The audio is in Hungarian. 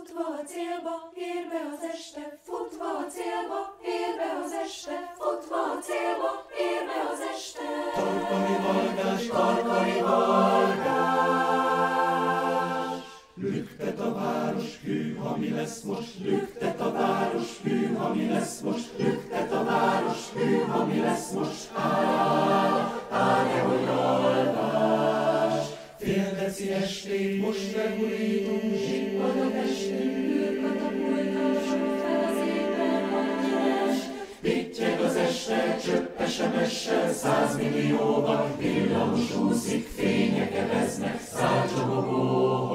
futva a célba, ér be az este, futva a célba, ér be az este, futva a célba, ér be az este. Tarkani vargás, tarkani vargás. Lüktet a város, hű, ha mi lesz most, lüktet a város, hű, ha mi lesz most, lüktet a város, hű, ha mi lesz most. Nehogy alvás. Fél deci estén, most regulítunk, zsippad a testünk, űrkatapultás, fel az égben hagyjas. Pittyeg az este, csöpp SMS-sel, 100 millióval, villamos úszik, fények eveznek, szállcsobogó.